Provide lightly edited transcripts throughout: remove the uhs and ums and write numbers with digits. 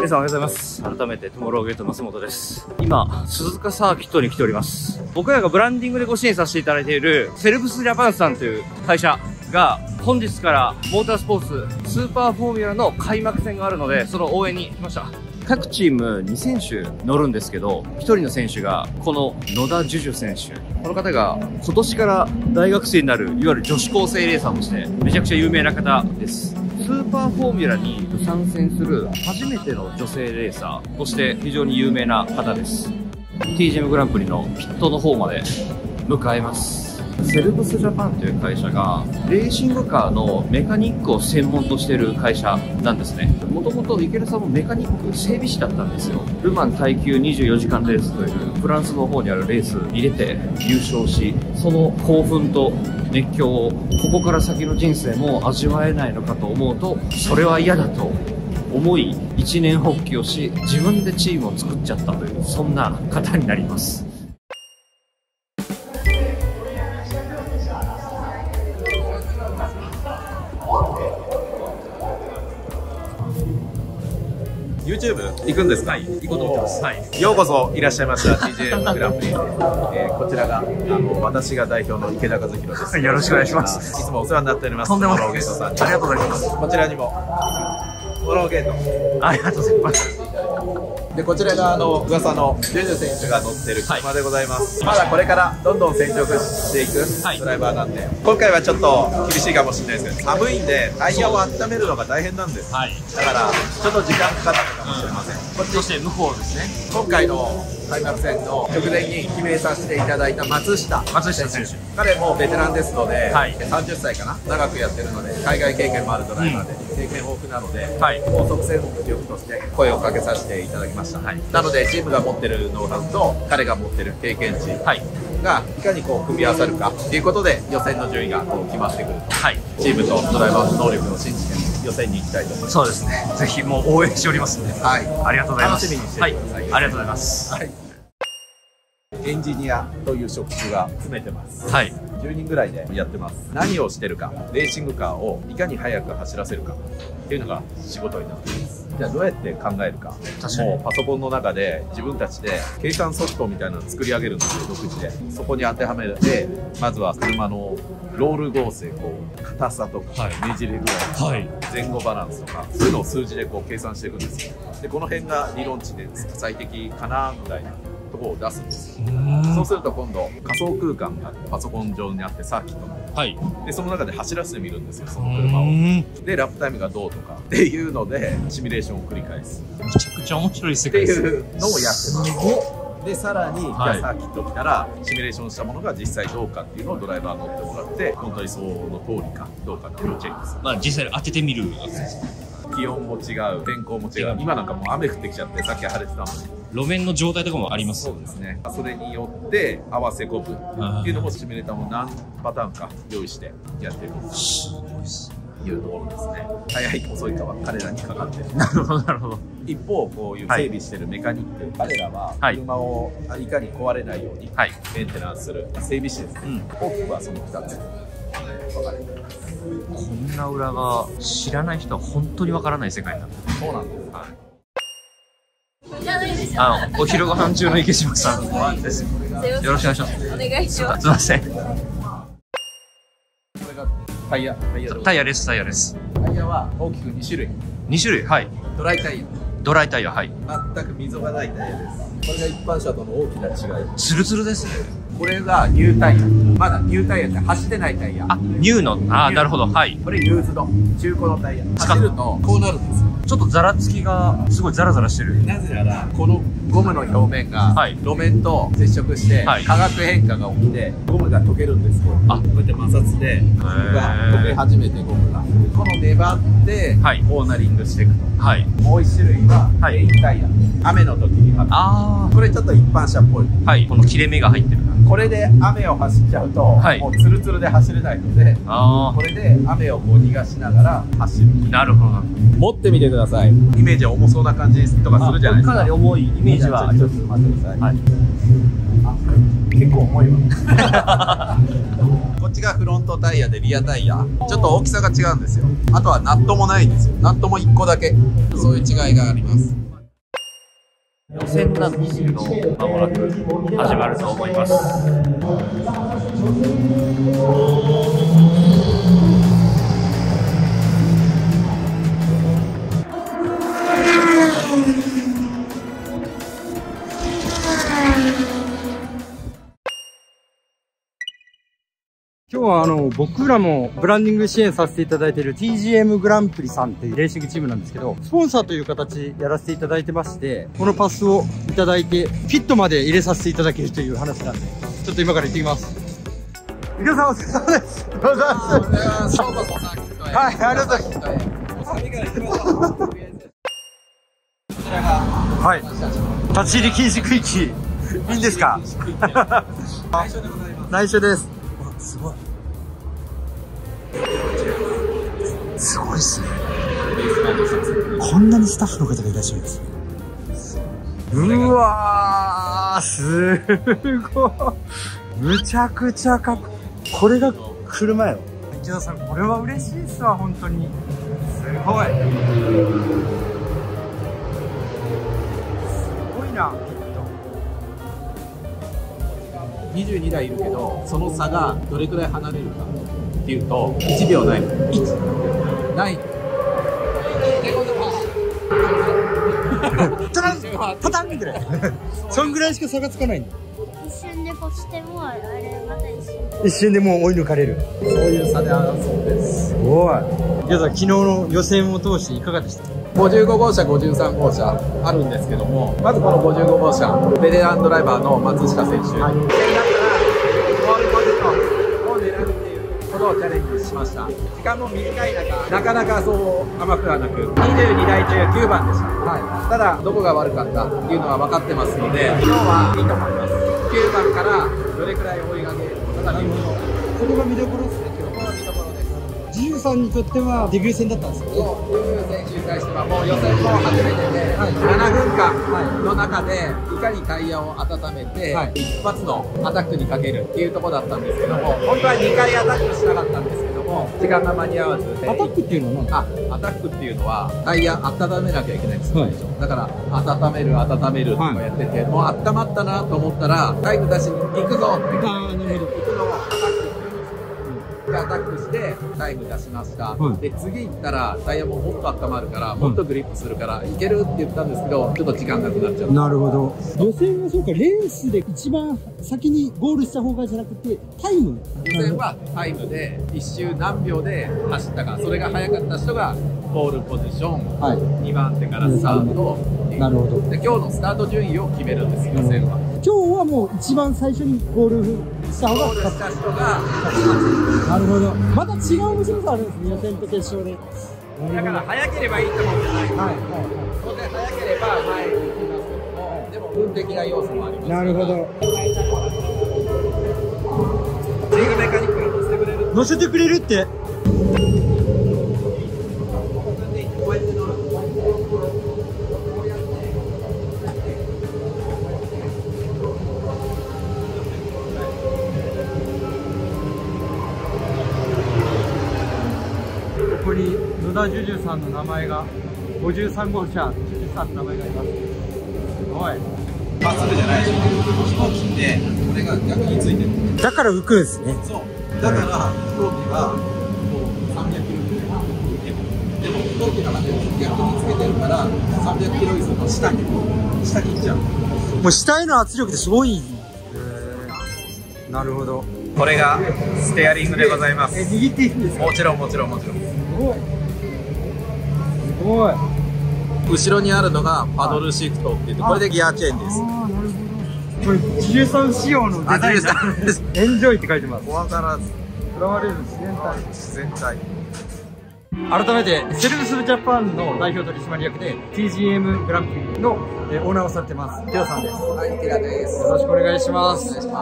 皆さんおはようございます。改めてトゥモローゲート増本です。今、鈴鹿サーキットに来ております。僕らがブランディングでご支援させていただいているセルブスジャパンさんという会社が本日からモータースポーツスーパーフォーミュラの開幕戦があるので、その応援に来ました。各チーム2選手乗るんですけど、1人の選手がこの野田樹樹選手。この方が今年から大学生になる、いわゆる女子高生レーサーとしてめちゃくちゃ有名な方です。スーパーフォーミュラに参戦する初めての女性レーサーとして非常に有名な方です。TGM グランプリのピットの方まで向かいます。セルブスジャパンという会社がレーシングカーのメカニックを専門としている会社なんですね。もともと池田さんもメカニック整備士だったんですよ。ルマン耐久24時間レースというフランスの方にあるレースに出て優勝し、その興奮と熱狂をここから先の人生も味わえないのかと思うと、それは嫌だと思い一念発起をし、自分でチームを作っちゃったという、そんな方になります。 YouTube 行くんですか？はい、行こうと思ってます。はい、ようこそいらっしゃいました TGM グランプリ。こちらが私が代表の池田和弘です。 よろしくお願いします。 いつもお世話になっております。 とんでもない。 トゥモローゲートさんに。 ありがとうございます。 こちらにもトゥモローゲート。 ありがとうございます。 でこちらが噂のジュジュ選手が乗ってる車でございます。まだこれからどんどん成長していくドライバーなんで、今回はちょっと厳しいかもしれないですけど、寒いんでタイヤを温めるのが大変なんです。だからちょっと時間かかったかもしれません。こっち、 そして向こうですね。 今回の開幕戦の直前に決めさせていただいた松下選手。彼もベテランですので、30歳かな、長くやってるので、海外経験もあるドライバーで、経験豊富なので、高速戦力として声をかけさせていただきました。なのでチームが持ってるノウハウと彼が持ってる経験値がいかにこう組み合わさるかっていうことで、予選の順位がこう決まってくると、チームとドライバーの能力を信じて予選に行きたいと思います。 そうですね。ぜひもう応援しておりますので、ありがとうございます。 楽しみにしてください。 ありがとうございます。 エンジニアという職種が詰めてます。10人ぐらいでやってます。何をしてるか、レーシングカーをいかに速く走らせるかっていうのが仕事になっています。じゃあどうやって考えるか。もうパソコンの中で自分たちで計算ソフトみたいなのを作り上げるんですよ、独自で。そこに当てはめて、まずは車のロール剛性、硬さとか、ねじれ具合、前後バランスとか、そういうのを数字で計算していくんですよ。で、この辺が理論値で最適かなぐらいなところを出すんですよ。そうすると今度仮想空間がパソコン上にあって、サーキットの、でその中で走らせてみるんですよ、その車を。でラップタイムがどうとかっていうのでシミュレーションを繰り返す。 めちゃくちゃ面白い世界ですっていうのをやってます。でさらに、じゃあサーキット来たらシミュレーションしたものが実際どうかっていうのをドライバー乗ってもらって、本当にその通りかどうかっていうのをチェックする。 実際当ててみるわけです。 気温も違う、天候も違う。今なんかもう雨降ってきちゃって、さっき晴れてたのに。 路面の状態とかもあります。 そうですね。それによって合わせ込むっていうのもシミュレーターも何パターンか用意してやってるというところですね。早いか遅いかは彼らにかかってる。 なるほどなるほど。 一方こういう整備してるメカニック、彼らは車をいかに壊れないようにメンテナンスする整備士ですね。大きくはその2つ分かれています。 こんな裏が知らない人は本当にわからない世界になってる。 そうなんです。 お昼ご飯中の池島さんです。よろしくお願いします。 お願いします。 すいません。 これがタイヤです。タイヤは大きく2種類。 2種類。 ドライタイヤ。全く溝がないタイヤです。これが一般車との大きな違い。 ツルツルですね。 これがニュータイヤ。まだニュータイヤって走ってないタイヤ。 ニューの、なるほど。これユーズド、中古のタイヤ。走るとこうなるんですよ。 ちょっとザラつきがすごいザラザラしてる。 なぜならこのゴムの表面が路面と接触して化学変化が起きてゴムが溶けるんですよ。こうやって摩擦で溶け始めてゴムがこの粘ってコーナリングしていくと。もう一種類はレインタイヤ。雨の時に履く。これちょっと一般車っぽい。 この切れ目が入ってる。 これで雨を走っちゃうともうツルツルで走れないので、これで雨をこう逃がしながら走る。 なるほど。 持ってみてください。イメージは重そうな感じとかするじゃないですか。 かなり重いイメージは。 ちょっと待ってください。結構重いわ。こっちがフロントタイヤでリアタイヤ。ちょっと大きさが違うんですよ。あとはナットもないんですよ。ナットも1個だけ。そういう違いがあります。 予選なんですけど、間もなく始まると思います。 今日は僕らもブランディング支援させていただいている TGM グランプリさんっていうレーシングチームなんですけど、スポンサーという形やらせていただいてまして、このパスをいただいて、フィットまで入れさせていただけるという話なんで、ちょっと今から行ってきます。皆さんお疲れ様です。お疲れ様です。はい、ありがとうございます。はい。立ち入り禁止区域、いいんですか？内緒です。すごい。すごいっすね。こんなにスタッフの方がいらっしゃるんです。うわー、すごい。むちゃくちゃかっこいい。これが車やろ。池田さん、これは嬉しいっすわ、本当に。すごい。すごいな。 22台いるけど、その差がどれくらい離れるかっていうと、1秒ない。1ない。 パタンぐらい。そんぐらいしか差がつかないんだ。 一瞬で越してもあれまた一瞬でもう追い抜かれる。 そういう差で争うんです。 すごい。皆さん、昨日の予選を通していかがでした？ 55号車、53号車あるんですけども、まずこの55号車、ベテランドライバーの松下選手。はい、だったら、ゴールポジションを狙うっていうことをチャレンジしました。時間も短い中、なかなかそう甘くはなく、22台中9番でした。はい、ただ、どこが悪かったっていうのは分かってますので、今日はいいと思います。9番からどれくらい追い上げるのか、 それが見どころですね、今日。 この見どころです。 自由さんにとってはデビュー戦だったんですけど、 デビュー選手に対してはもう予選も初めてで、7分間の中でいかにタイヤを温めて、一発のアタックにかけるっていうところだったんですけども、本当は2回アタックしなかったんですけども、時間が間に合わずで、 アタックっていうのはアタックっていうのはタイヤ温めなきゃいけないんですよ、だから温めるとかやってて、もう温まったなと思ったらタイム出しに行くぞって言って行くのをアタック。アタックしてタイム出しました、で次行ったらタイヤももっと温まるから、もっとグリップするからいけるって言ったんですけど、ちょっと時間なくなっちゃった。 なるほど。予選はそうか、レースで一番先にゴールした方がじゃなくてタイム。 予選はタイムで1周何秒で走ったか、それが速かった人がポールポジション、2番手からスタート。 なるほど。 で今日のスタート順位を決めるんです、予選は。 今日はもう一番最初にゴールした方が勝った人が勝ちます。なるほど。また違う面白さあるんですね、予選と決勝で。 だから速ければいいと思ってない。当然速ければ前に行きますけども、でも運的な要素もあります。 なるほど。 リーグメカニックに乗せてくれる。 乗せてくれるって。ここに野田樹樹さんの名前が、53号車樹樹さんの名前があります。すごい。 まっすぐじゃないでしょ。飛行機ってこれが逆についてる。 だから浮くんですね。 そう。だから飛行機がこう300キロぐらい浮いてる。でも飛行機の中で逆につけてるから300キロ以上の下に行っちゃう。 もう下への圧力ですごい。なるほど。 これがステアリングでございます。 握っていくんですか？ もちろんもちろんもちろん。 すごい。すごい。 後ろにあるのがパドルシフトって言って、これでギアチェンジです。 ああ、なるほど。これ13仕様のデザインなんです。エンジョイって書いてます。 怖がらず。 フラワーレール自然体。 自然体。 改めてセルブスジャパンの代表取締役で TGM グランプリのオーナーをされてますテラさんです。 はい、テラです。 よろしくお願いします。 お願いします。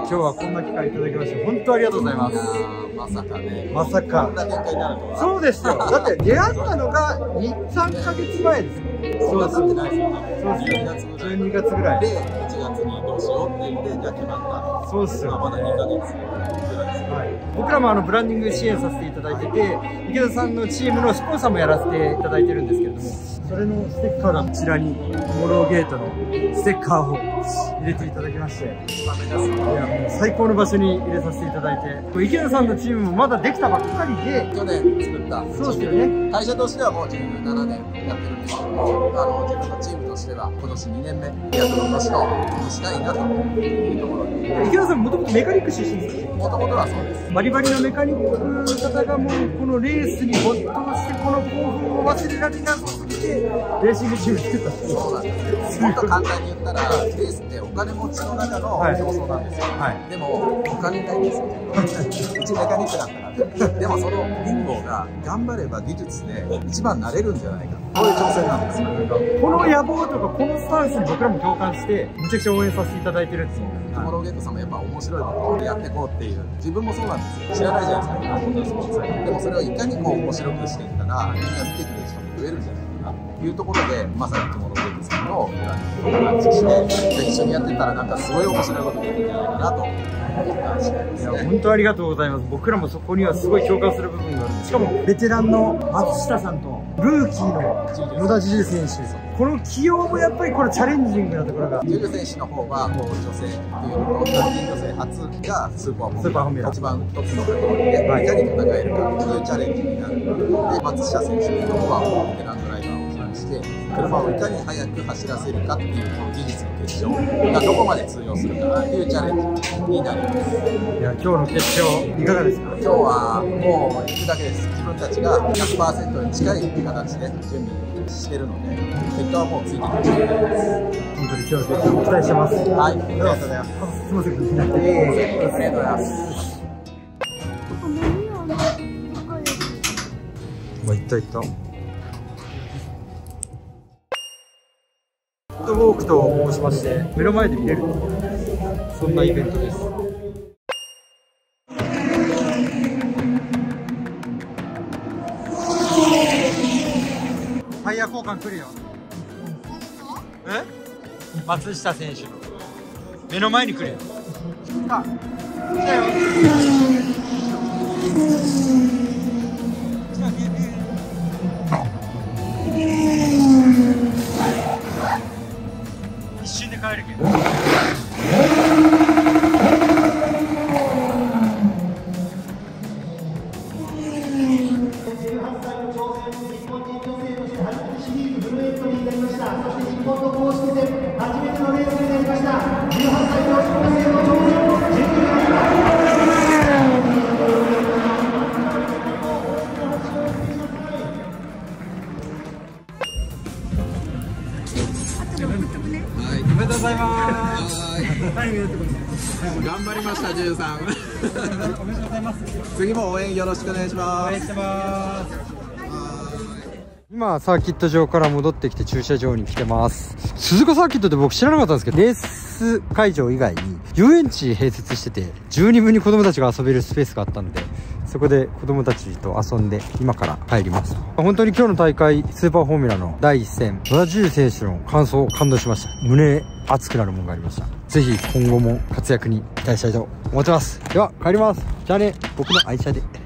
今日はこんな機会いただきまして本当ありがとうございます。 まさかね。 まさか。 こんな展開になるとは。 そうですよ。だって出会ったのが2、3ヶ月前です。 そうですよね。 そうですよ。12月ぐらい。 で、1月にどうしようって言って、じゃあ決まった。 そうっすよ。 まだ2ヶ月ぐらいです。 はい。僕らもブランディング支援させていただいてて、池田さんのチームのスポンサーもやらせていただいてるんですけれども、そそれのステッカーがこちらに、モローゲートのステッカーを入れていただきまして、いや、もう最高の場所に入れさせていただいて、池田さんのチームもまだできたばっかりで、 去年作った。 そうですよね。 会社としてはもう17年やってるんですけども、自分のチームとしては今年2年目、飛躍の年にしたいなというところで。 池田さんもともとメカニック出身ですか？ もともとはそうです。 バリバリのメカニックの方がもうこのレースに没頭して、この興奮を忘れられなさすぎて、レーシングチーム作ったんですよ。 そうなんですよ。もっと簡単に言ったら、レースってお金持ちの中の競争なんですよ。でも、お金ないんですよ。うちメカニックだったから。でもその貧乏が頑張れば技術で一番なれるんじゃないか。こういう挑戦なんですよ。 この野望とかこのスタンスに僕らも共感して、めちゃくちゃ応援させていただいてるんですよ。 トモローゲートさんもやっぱ面白いことをやっていこうっていう、自分もそうなんですよ。知らないじゃないですか、こんなスポーツ。でもそれをいかにこう面白くしていったら、みんな見てくれる人も増えるんじゃないかなというところで、まさにトモローゲートさんのブランディングをランチして、で一緒にやってたらなんかすごい面白いことできるんじゃないかなと。 いや、本当ありがとうございます。僕らもそこにはすごい共感する部分がある。しかも、ベテランの松下さんと、ルーキーの野田ジル選手。この起用もやっぱりこれチャレンジングなところが。 ジル選手の方は、もう女性っていうのと、日本女性初がスーパーフォーミュラ。一番一つのカテゴリーで、いかに戦えるかというチャレンジになる。で、松下選手の方は、ベテランドライバーを批判して、車をいかに速く走らせるかっていう技術の結晶がどこまで通用するかっていうチャレンジになります。 いや、今日の決勝いかがですか？ 今日はもう行くだけです。自分たちが 100% に近い形で準備してるので、結果はもうついてきてます。 本当に今日の決勝期待してます。 はい、ありがとうございます。 すみません、気になって。 ありがとうございます。 いったいった。フットウォークと申しまして、目の前で見れる、そんなイベントです。タイヤ交換来るよ。松下選手の目の前に来るよ。あ、来たよ。一瞬で帰るけど。おめでとうございます。 頑張りました、ジュンさん。 おめでとうございます。 次も応援よろしくお願いします。 今サーキット場から戻ってきて駐車場に来てます。鈴鹿サーキットって僕知らなかったんですけど、レース会場以外に遊園地併設してて、十二分に子供たちが遊べるスペースがあったので、そこで子供たちと遊んで今から帰ります。本当に今日の大会スーパーフォーミュラの第一戦、野田樹選手の感想を感動しました。胸熱くなるものがありました。ぜひ今後も活躍に期待したいと思ってます。では帰ります。じゃあね、僕の愛車で。